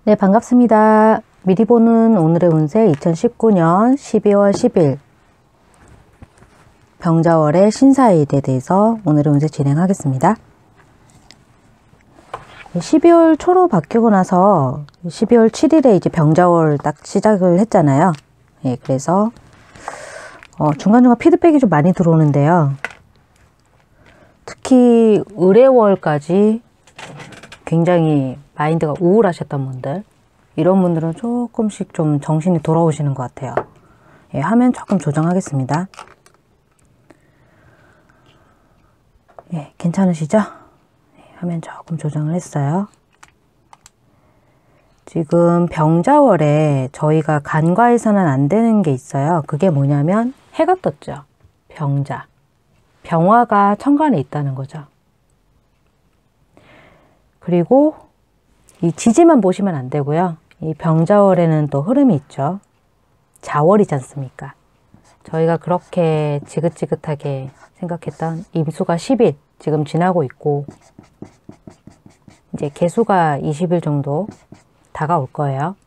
네, 반갑습니다. 미리 보는 오늘의 운세 2019년 12월 10일 병자월의 신사일에 대해서 오늘의 운세 진행하겠습니다. 12월 초로 바뀌고 나서 12월 7일에 이제 병자월 딱 시작을 했잖아요. 예, 그래서 중간중간 피드백이 좀 많이 들어오는데요. 특히 을해월까지 굉장히 마인드가 우울하셨던 분들, 이런 분들은 조금씩 좀 정신이 돌아오시는 것 같아요. 예, 화면 조금 조정하겠습니다. 예, 괜찮으시죠? 예, 화면 조금 조정을 했어요. 지금 병자월에 저희가 간과해서는 안 되는 게 있어요. 그게 뭐냐면 해가 떴죠. 병자. 병화가 천간에 있다는 거죠. 그리고 이 지지만 보시면 안 되고요. 이 병자월에는 또 흐름이 있죠. 자월이지 않습니까? 저희가 그렇게 지긋지긋하게 생각했던 임수가 10일 지금 지나고 있고, 이제 개수가 20일 정도 다가올 거예요.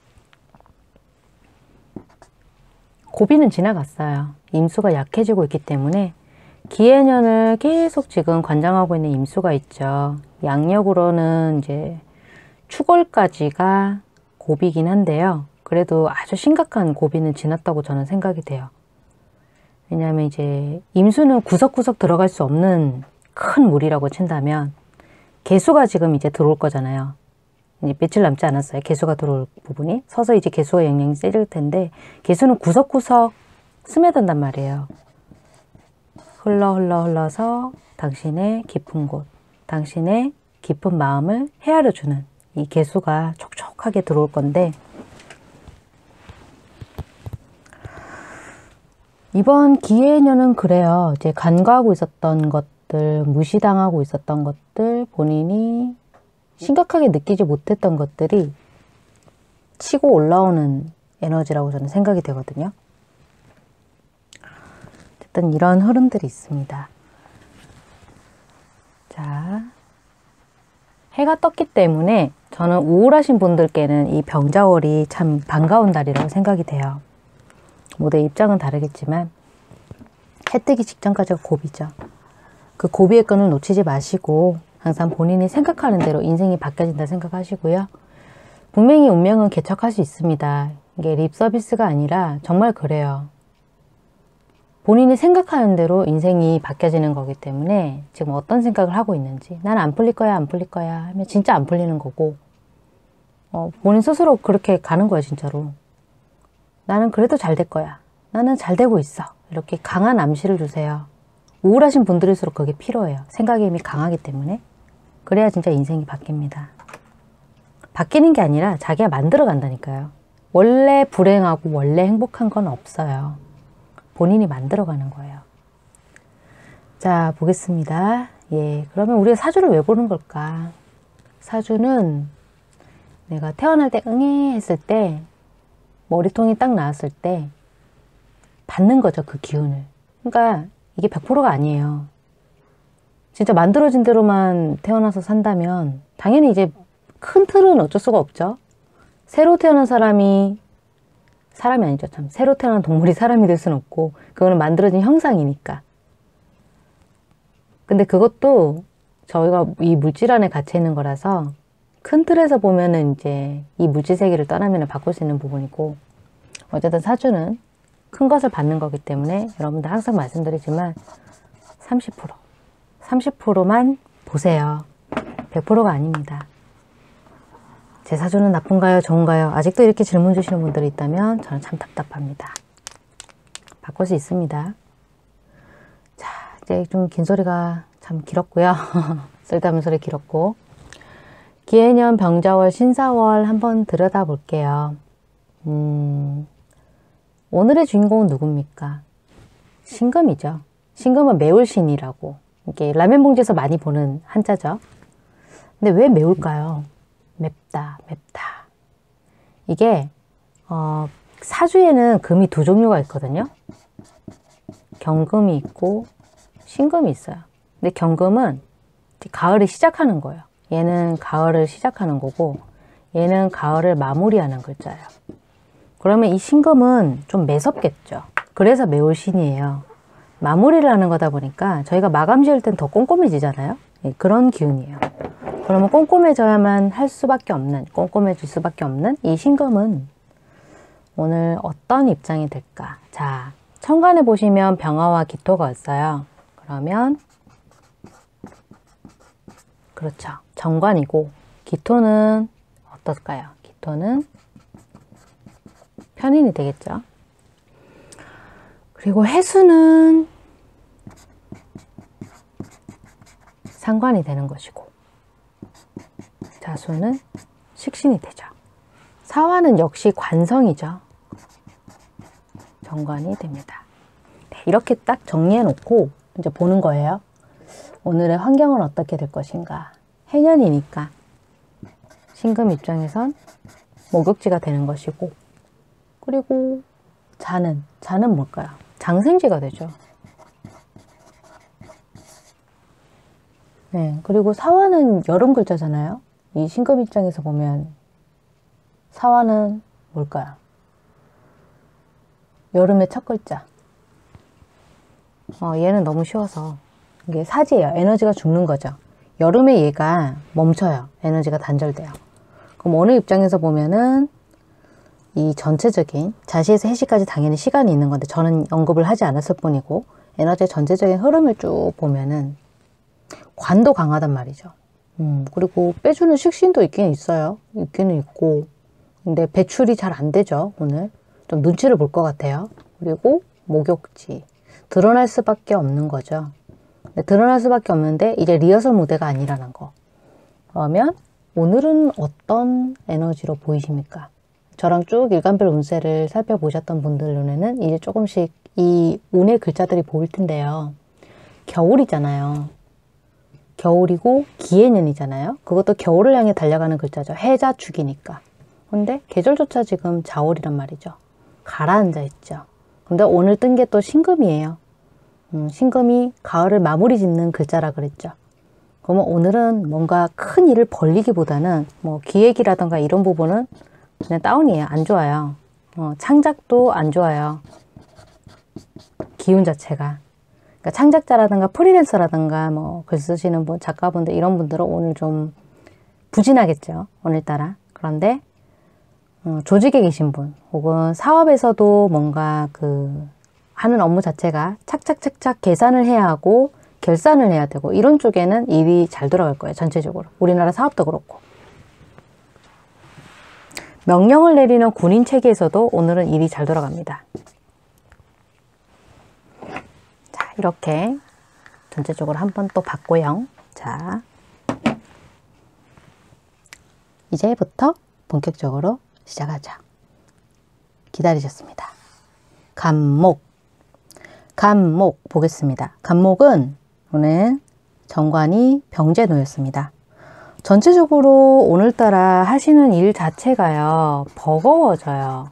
고비는 지나갔어요. 임수가 약해지고 있기 때문에 기해년을 계속 지금 관장하고 있는 임수가 있죠. 양력으로는 이제 축월까지가 고비긴 한데요. 그래도 아주 심각한 고비는 지났다고 저는 생각이 돼요. 왜냐하면 이제 임수는 구석구석 들어갈 수 없는 큰 물이라고 친다면, 개수가 지금 이제 들어올 거잖아요. 이제 며칠 남지 않았어요. 개수가 들어올 부분이. 서서 이제 개수가 영향이 세질 텐데, 개수는 구석구석 스며든단 말이에요. 흘러서 당신의 깊은 곳, 당신의 깊은 마음을 헤아려주는 이 개수가 촉촉하게 들어올 건데, 이번 기해년은 그래요. 이제 간과하고 있었던 것들, 무시당하고 있었던 것들, 본인이 심각하게 느끼지 못했던 것들이 치고 올라오는 에너지라고 저는 생각이 되거든요. 어쨌든 이런 흐름들이 있습니다. 자, 해가 떴기 때문에 저는 우울하신 분들께는 이 병자월이 참 반가운 달이라고 생각이 돼요. 모두의 입장은 다르겠지만 해 뜨기 직전까지가 고비죠. 그 고비의 끈을 놓치지 마시고 항상 본인이 생각하는 대로 인생이 바뀌어진다 생각하시고요. 분명히 운명은 개척할 수 있습니다. 이게 립 서비스가 아니라 정말 그래요. 본인이 생각하는 대로 인생이 바뀌어지는 거기 때문에 지금 어떤 생각을 하고 있는지, 난 안 풀릴 거야 안 풀릴 거야 하면 진짜 안 풀리는 거고, 본인 스스로 그렇게 가는 거예요. 진짜로 나는 그래도 잘 될 거야, 나는 잘 되고 있어, 이렇게 강한 암시를 주세요. 우울하신 분들일수록 그게 필요해요. 생각의 힘이 강하기 때문에. 그래야 진짜 인생이 바뀝니다. 바뀌는 게 아니라 자기가 만들어 간다니까요. 원래 불행하고 원래 행복한 건 없어요. 본인이 만들어가는 거예요. 자, 보겠습니다. 예, 그러면 우리가 사주를 왜 보는 걸까? 사주는 내가 태어날 때 응애 했을 때, 머리통이 딱 나왔을 때 받는 거죠, 그 기운을. 그러니까 이게 100%가 아니에요. 진짜 만들어진 대로만 태어나서 산다면 당연히 이제 큰 틀은 어쩔 수가 없죠. 새로 태어난 사람이 아니죠. 참, 새로 태어난 동물이 사람이 될 수는 없고, 그거는 만들어진 형상이니까. 근데 그것도 저희가 이 물질 안에 갇혀 있는 거라서 큰 틀에서 보면은 이제 이 물질 세계를 떠나면 바꿀 수 있는 부분이고, 어쨌든 사주는 큰 것을 받는 거기 때문에 여러분들 항상 말씀드리지만 30%만 보세요. 100%가 아닙니다. 제 사주는 나쁜가요? 좋은가요? 아직도 이렇게 질문 주시는 분들이 있다면 저는 참 답답합니다. 바꿀 수 있습니다. 자, 이제 좀 긴 소리가 참 길었고요. 쓸데없는 소리 길었고, 기해년 병자월 신사월 한번 들여다 볼게요. 오늘의 주인공은 누굽니까? 신금이죠. 신금은 매울신이라고, 이게 라면 봉지에서 많이 보는 한자죠. 근데 왜 매울까요? 맵다. 이게 사주에는 금이 두 종류가 있거든요. 경금이 있고 신금이 있어요. 근데 경금은 가을을 시작하는 거예요. 얘는 가을을 시작하는 거고, 얘는 가을을 마무리하는 글자예요. 그러면 이 신금은 좀 매섭겠죠. 그래서 매울신이에요. 마무리를 하는 거다 보니까 저희가 마감 지을 땐 더 꼼꼼해지잖아요. 예, 그런 기운이에요. 그러면 꼼꼼해져야만 할 수밖에 없는, 꼼꼼해질 수밖에 없는 이 신금은 오늘 어떤 입장이 될까? 자, 천간에 보시면 병화와 기토가 있어요. 그러면 그렇죠. 정관이고 기토는 어떨까요? 기토는 편인이 되겠죠. 그리고 해수는 상관이 되는 것이고 자수는 식신이 되죠. 사화는 역시 관성이죠. 정관이 됩니다. 네, 이렇게 딱 정리해 놓고 이제 보는 거예요. 오늘의 환경은 어떻게 될 것인가. 해년이니까 신금 입장에선 목욕지가 되는 것이고, 그리고 자는 뭘까요? 장생지가 되죠. 네, 그리고 사화는 여름 글자잖아요. 이 신금 입장에서 보면 사화는 뭘까요? 여름의 첫 글자. 얘는 너무 쉬워서 이게 사지예요. 에너지가 죽는 거죠. 여름에 얘가 멈춰요. 에너지가 단절돼요. 그럼 어느 입장에서 보면은 이 전체적인 자시에서 해시까지 당연히 시간이 있는 건데 저는 언급을 하지 않았을 뿐이고 에너지의 전체적인 흐름을 쭉 보면은 관도 강하단 말이죠. 그리고 빼주는 식신도 있긴 있어요. 있기는 있고. 근데 배출이 잘 안 되죠. 오늘 좀 눈치를 볼 것 같아요. 그리고 목욕지 드러날 수밖에 없는 거죠. 드러날 수밖에 없는데 이제 리허설 무대가 아니라는 거. 그러면 오늘은 어떤 에너지로 보이십니까? 저랑 쭉 일간별 운세를 살펴보셨던 분들 눈에는 이제 조금씩 이 운의 글자들이 보일 텐데요. 겨울이잖아요. 겨울이고 기해년이잖아요. 그것도 겨울을 향해 달려가는 글자죠. 해자축이니까. 근데 계절조차 지금 자월이란 말이죠. 가라앉아 있죠. 근데 오늘 뜬 게 또 신금이에요. 신금이 가을을 마무리 짓는 글자라 그랬죠. 그러면 오늘은 뭔가 큰 일을 벌리기보다는 뭐 기획이라던가 이런 부분은 그냥 다운이에요. 안 좋아요. 창작도 안 좋아요. 기운 자체가. 그러니까 창작자라든가 프리랜서라든가 뭐 글 쓰시는 분, 작가분들 이런 분들은 오늘 좀 부진하겠죠. 오늘따라. 그런데 조직에 계신 분 혹은 사업에서도 뭔가 하는 업무 자체가 착착착착 계산을 해야 하고 결산을 해야 되고 이런 쪽에는 일이 잘 돌아갈 거예요. 전체적으로. 우리나라 사업도 그렇고. 명령을 내리는 군인 체계에서도 오늘은 일이 잘 돌아갑니다. 자, 이렇게 전체적으로 한번 또 봤고요. 자, 이제부터 본격적으로 시작하죠. 기다리셨습니다. 간목 보겠습니다. 간목은 오늘 정관이 병재 놓였습니다. 전체적으로 오늘따라 하시는 일 자체가요, 버거워져요.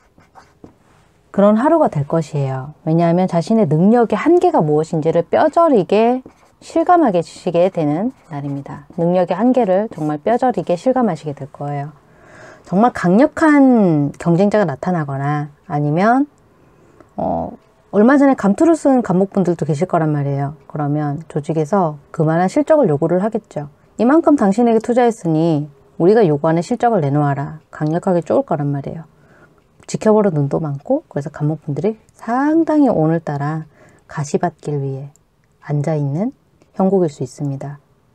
그런 하루가 될 것이에요. 왜냐하면 자신의 능력의 한계가 무엇인지를 뼈저리게 실감하시게 되는 날입니다. 능력의 한계를 정말 뼈저리게 실감하시게 될 거예요. 정말 강력한 경쟁자가 나타나거나 아니면 얼마 전에 감투를 쓴 간목분들도 계실 거란 말이에요. 그러면 조직에서 그만한 실적을 요구를 하겠죠. 이만큼 당신에게 투자했으니 우리가 요구하는 실적을 내놓아라. 강력하게 쪼을 거란 말이에요. 지켜보는 눈도 많고, 그래서 간목분들이 상당히 오늘따라 가시밭길 위에 앉아있는 형국일 수 있습니다.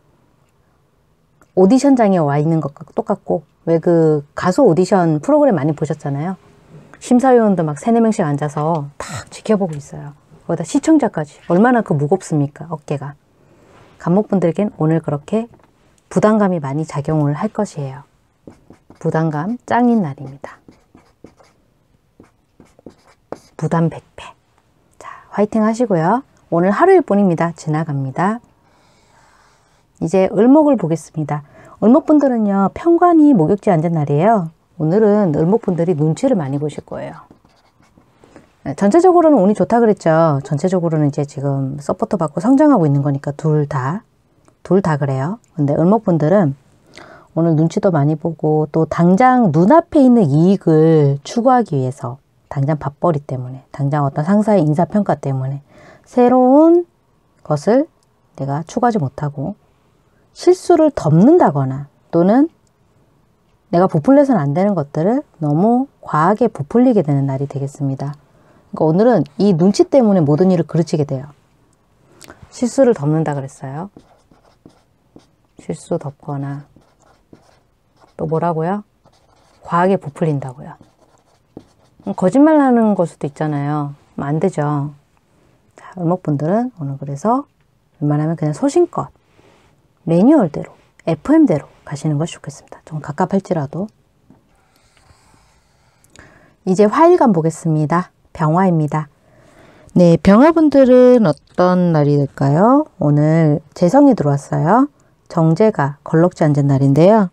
오디션장에 와 있는 것과 똑같고, 왜 가수 오디션 프로그램 많이 보셨잖아요. 심사위원들 막 3, 4명씩 앉아서 딱 지켜보고 있어요. 거기다 시청자까지. 얼마나 무겁습니까? 어깨가. 간목분들에겐 오늘 그렇게 부담감이 많이 작용을 할 것이에요. 부담감 짱인 날입니다. 부담 100배. 자, 화이팅 하시고요. 오늘 하루일 뿐입니다. 지나갑니다. 이제 을목을 보겠습니다. 을목분들은요, 편관이 목욕지 앉은 날이에요. 오늘은 을목분들이 눈치를 많이 보실 거예요. 전체적으로는 운이 좋다 그랬죠. 전체적으로는 이제 지금 서포트 받고 성장하고 있는 거니까 둘 다 그래요. 근데 을목분들은 오늘 눈치도 많이 보고 또 당장 눈앞에 있는 이익을 추구하기 위해서 당장 밥벌이 때문에 당장 어떤 상사의 인사평가 때문에 새로운 것을 내가 추구하지 못하고 실수를 덮는다거나 또는 내가 부풀려서는 안 되는 것들을 너무 과하게 부풀리게 되는 날이 되겠습니다. 그러니까 오늘은 이 눈치 때문에 모든 일을 그르치게 돼요. 실수를 덮는다 그랬어요. 실수 덮거나 또 뭐라고요? 과하게 부풀린다고요. 거짓말 하는 걸 수도 있잖아요. 안 되죠. 자, 을목분들은 오늘 그래서 웬만하면 그냥 소신껏 매뉴얼대로 FM대로 가시는 것이 좋겠습니다. 좀 갑갑할지라도. 이제 화일간 보겠습니다. 병화입니다. 네, 병화분들은 어떤 날이 될까요? 오늘 재성이 들어왔어요. 정제가 걸럭지 앉은 날인데요.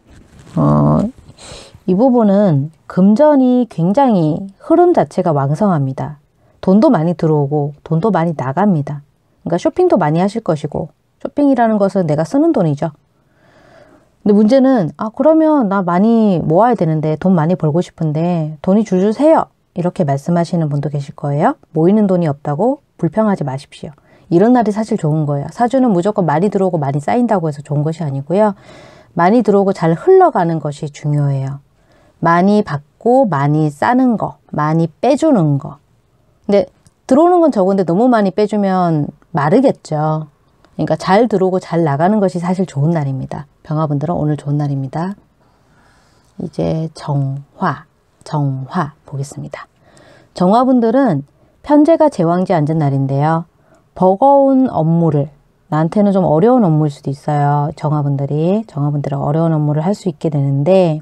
이 부분은 금전이 굉장히 흐름 자체가 왕성합니다. 돈도 많이 들어오고 돈도 많이 나갑니다. 그러니까 쇼핑도 많이 하실 것이고 쇼핑이라는 것은 내가 쓰는 돈이죠. 근데 문제는 그러면 나 많이 모아야 되는데 돈 많이 벌고 싶은데 돈이 줄줄 새요. 이렇게 말씀하시는 분도 계실 거예요. 모이는 돈이 없다고 불평하지 마십시오. 이런 날이 사실 좋은 거예요. 사주는 무조건 많이 들어오고 많이 쌓인다고 해서 좋은 것이 아니고요. 많이 들어오고 잘 흘러가는 것이 중요해요. 많이 받고 많이 싸는 거, 많이 빼주는 거. 근데 들어오는 건 적은데 너무 많이 빼주면 마르겠죠. 그러니까 잘 들어오고 잘 나가는 것이 사실 좋은 날입니다. 병화분들은 오늘 좋은 날입니다. 이제 정화 보겠습니다. 정화분들은 편제가 제왕지 앉은 날인데요. 버거운 업무를, 나한테는 좀 어려운 업무일 수도 있어요. 정화분들은 어려운 업무를 할 수 있게 되는데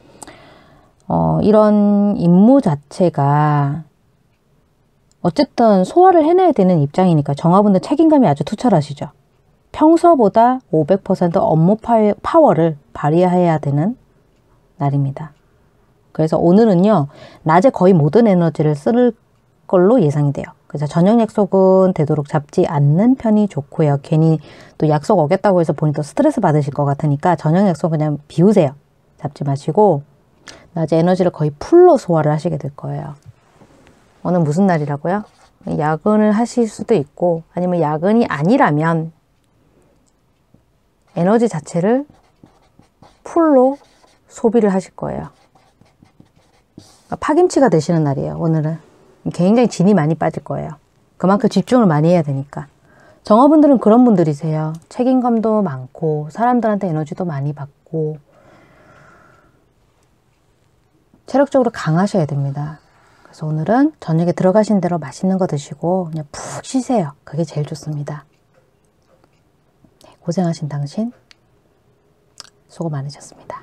이런 임무 자체가 어쨌든 소화를 해내야 되는 입장이니까 정화분들 책임감이 아주 투철하시죠. 평소보다 500% 업무 파워를 발휘해야 되는 날입니다. 그래서 오늘은요, 낮에 거의 모든 에너지를 쓸 걸로 예상이 돼요. 그래서 저녁 약속은 되도록 잡지 않는 편이 좋고요. 괜히 또 약속 어겼다고 해서 본인 또 스트레스 받으실 것 같으니까 저녁 약속 그냥 비우세요. 잡지 마시고 낮에 에너지를 거의 풀로 소화를 하시게 될 거예요. 오늘 무슨 날이라고요? 야근을 하실 수도 있고 아니면 야근이 아니라면 에너지 자체를 풀로 소비를 하실 거예요. 파김치가 되시는 날이에요. 오늘은 굉장히 진이 많이 빠질 거예요. 그만큼 집중을 많이 해야 되니까. 정화분들은 그런 분들이세요. 책임감도 많고 사람들한테 에너지도 많이 받고 체력적으로 강하셔야 됩니다. 그래서 오늘은 저녁에 들어가신 대로 맛있는 거 드시고 그냥 푹 쉬세요. 그게 제일 좋습니다. 네, 고생하신 당신 수고 많으셨습니다.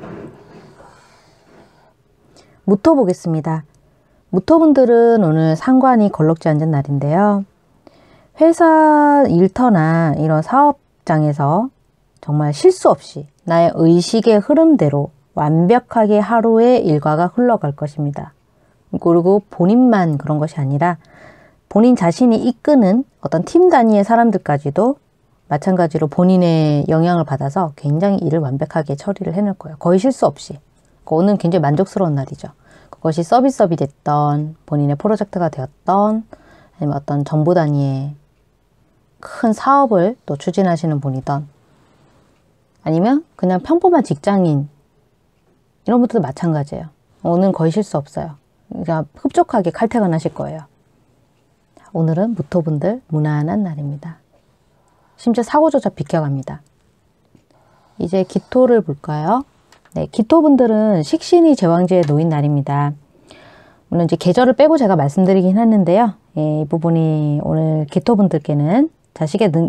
무토 보겠습니다. 무토분들은 오늘 상관이 걸럭지 앉은 날인데요. 회사 일터나 이런 사업장에서 정말 실수 없이 나의 의식의 흐름대로 완벽하게 하루의 일과가 흘러갈 것입니다. 그리고 본인만 그런 것이 아니라 본인 자신이 이끄는 어떤 팀 단위의 사람들까지도 마찬가지로 본인의 영향을 받아서 굉장히 일을 완벽하게 처리를 해낼 거예요. 거의 실수 없이. 오늘 굉장히 만족스러운 날이죠. 그것이 서비스업이 됐던 본인의 프로젝트가 되었던 아니면 어떤 정부 단위의 큰 사업을 또 추진하시는 분이던 아니면 그냥 평범한 직장인 이런 분들도 마찬가지예요. 오늘은 거의 실수 없어요. 그러니까 흡족하게 칼퇴근하실 거예요. 오늘은 무토분들 무난한 날입니다. 심지어 사고조차 비켜갑니다. 이제 기토를 볼까요? 네, 기토분들은 식신이 제왕지에 놓인 날입니다. 물론 이제 계절을 빼고 제가 말씀드리긴 했는데요. 이 부분이 오늘 기토분들께는 자신의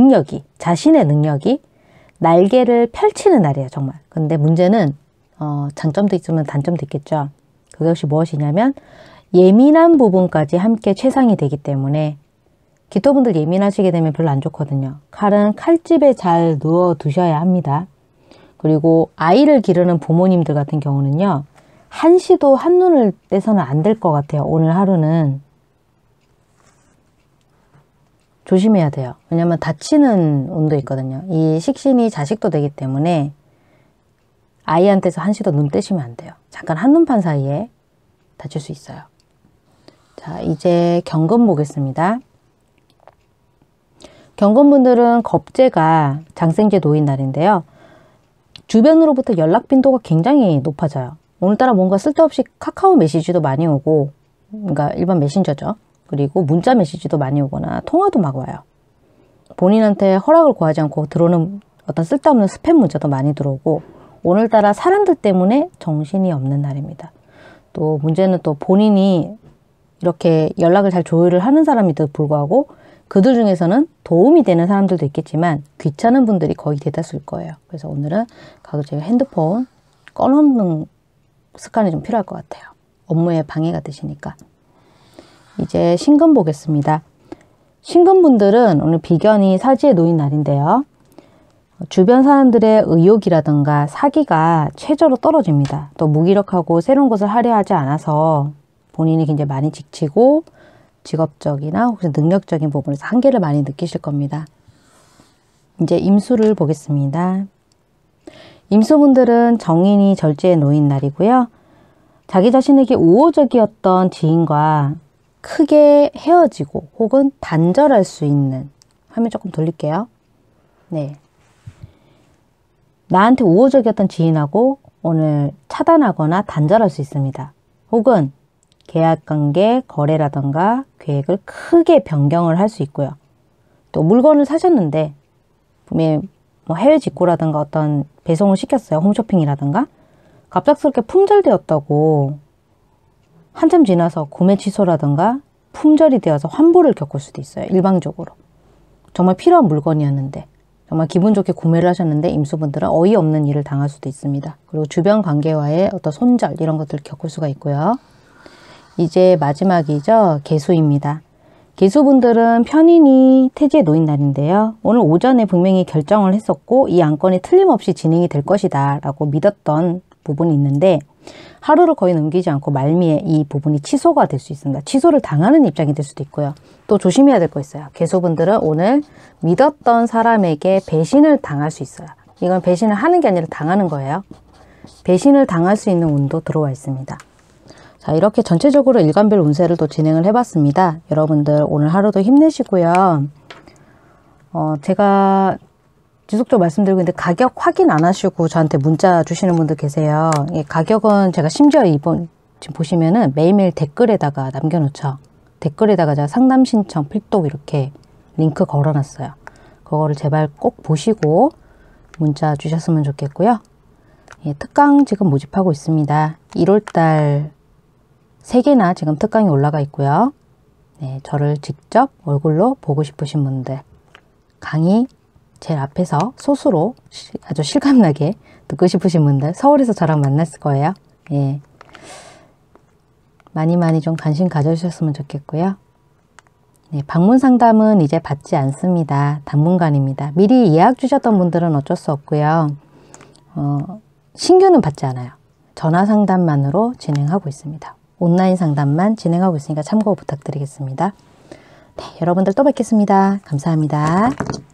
능력이 날개를 펼치는 날이에요, 정말. 근데 문제는 장점도 있으면 단점도 있겠죠. 그것이 무엇이냐면 예민한 부분까지 함께 최상이 되기 때문에 기토분들 예민하시게 되면 별로 안 좋거든요. 칼은 칼집에 잘 넣어 두셔야 합니다. 그리고 아이를 기르는 부모님들 같은 경우는요. 한시도 한눈을 떼서는 안 될 것 같아요. 오늘 하루는. 조심해야 돼요. 왜냐면 다치는 운도 있거든요. 이 식신이 자식도 되기 때문에 아이한테서 한시도 눈 떼시면 안 돼요. 잠깐 한눈판 사이에 다칠 수 있어요. 자, 이제 경금 보겠습니다. 경금분들은 겁재가 장생재 놓인 날인데요. 주변으로부터 연락 빈도가 굉장히 높아져요. 오늘따라 뭔가 쓸데없이 카카오 메시지도 많이 오고, 그러니까 일반 메신저죠. 그리고 문자 메시지도 많이 오거나 통화도 막 와요. 본인한테 허락을 구하지 않고 들어오는 어떤 쓸데없는 스팸 문자도 많이 들어오고, 오늘따라 사람들 때문에 정신이 없는 날입니다. 또 문제는 또 본인이 이렇게 연락을 잘 조율을 하는 사람에도 불구하고 그들 중에서는 도움이 되는 사람들도 있겠지만 귀찮은 분들이 거의 대다수일 거예요. 그래서 오늘은 가급적 핸드폰 꺼놓는 습관이 좀 필요할 것 같아요. 업무에 방해가 되시니까. 이제 신금 보겠습니다. 신금분들은 오늘 비견이 사지에 놓인 날인데요. 주변 사람들의 의욕이라든가 사기가 최저로 떨어집니다. 또 무기력하고 새로운 것을 하려 하지 않아서 본인이 굉장히 많이 지치고 직업적이나 혹시 능력적인 부분에서 한계를 많이 느끼실 겁니다. 이제 임수를 보겠습니다. 임수분들은 정인이 절제에 놓인 날이고요. 자기 자신에게 우호적이었던 지인과 크게 헤어지고 혹은 단절할 수 있는, 화면 조금 돌릴게요. 네, 나한테 우호적이었던 지인하고 오늘 차단하거나 단절할 수 있습니다. 혹은 계약관계, 거래라던가 계획을 크게 변경을 할 수 있고요. 또 물건을 사셨는데 분명히 뭐 해외 직구라든가 어떤 배송을 시켰어요. 홈쇼핑이라든가 갑작스럽게 품절되었다고 한참 지나서 구매 취소라든가 품절이 되어서 환불을 겪을 수도 있어요. 일방적으로. 정말 필요한 물건이었는데 정말 기분 좋게 구매를 하셨는데 임수분들은 어이없는 일을 당할 수도 있습니다. 그리고 주변 관계와의 어떤 손절 이런 것들을 겪을 수가 있고요. 이제 마지막이죠. 개수입니다. 개수분들은 편인이 태지에 놓인 날인데요. 오늘 오전에 분명히 결정을 했었고 이 안건이 틀림없이 진행이 될 것이다 라고 믿었던 부분이 있는데 하루를 거의 넘기지 않고 말미에 이 부분이 취소가 될 수 있습니다. 취소를 당하는 입장이 될 수도 있고요. 또 조심해야 될 거 있어요. 개수분들은 오늘 믿었던 사람에게 배신을 당할 수 있어요. 이건 배신을 하는 게 아니라 당하는 거예요. 배신을 당할 수 있는 운도 들어와 있습니다. 자, 이렇게 전체적으로 일간별 운세를 또 진행을 해봤습니다. 여러분들 오늘 하루도 힘내시고요. 제가 지속적으로 말씀드리고 있는데 가격 확인 안 하시고 저한테 문자 주시는 분들 계세요. 이 가격은 제가 심지어 이번 지금 보시면은 매일매일 댓글에다가 남겨놓죠. 댓글에다가 제가 상담 신청 필독 이렇게 링크 걸어놨어요. 그거를 제발 꼭 보시고 문자 주셨으면 좋겠고요. 예, 특강 지금 모집하고 있습니다. 1월달 3개나 지금 특강이 올라가 있고요. 네, 저를 직접 얼굴로 보고 싶으신 분들 강의 제일 앞에서 소수로 아주 실감나게 듣고 싶으신 분들 서울에서 저랑 만났을 거예요. 예, 많이 좀 관심 가져주셨으면 좋겠고요. 네, 방문 상담은 이제 받지 않습니다. 당분간입니다. 미리 예약 주셨던 분들은 어쩔 수 없고요. 신규는 받지 않아요. 전화 상담만으로 진행하고 있습니다. 온라인 상담만 진행하고 있으니까 참고 부탁드리겠습니다. 네, 여러분들 또 뵙겠습니다. 감사합니다.